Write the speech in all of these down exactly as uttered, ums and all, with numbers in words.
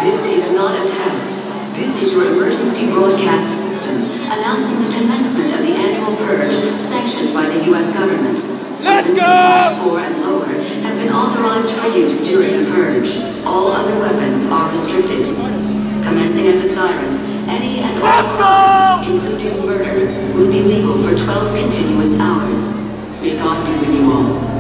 This is not a test. This is your emergency broadcast system announcing the commencement of the annual purge sanctioned by the U S government. Let's Weapons go! in Class four and lower have been authorized for use during the purge. All other weapons are restricted. Commencing at the siren, any and all crime, including murder, will be legal for twelve continuous hours. May God be with you all.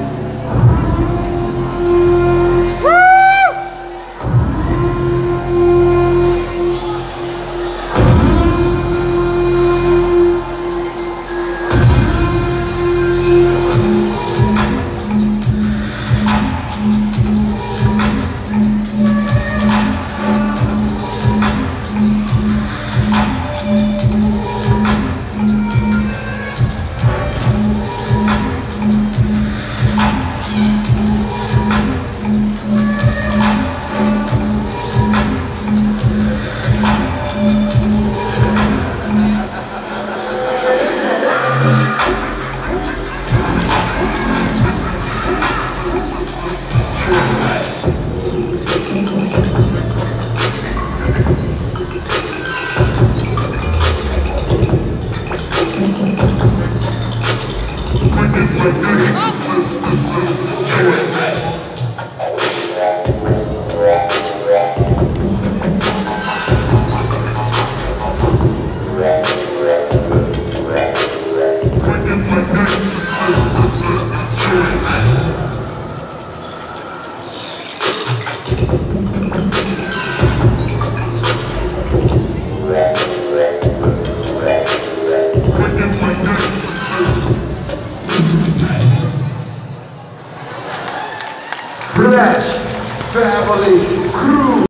Flash Family Crew.